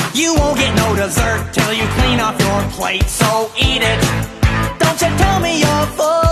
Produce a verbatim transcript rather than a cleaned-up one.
You won't get no dessert till you clean off your plate, so eat it. Don't you tell me you're full.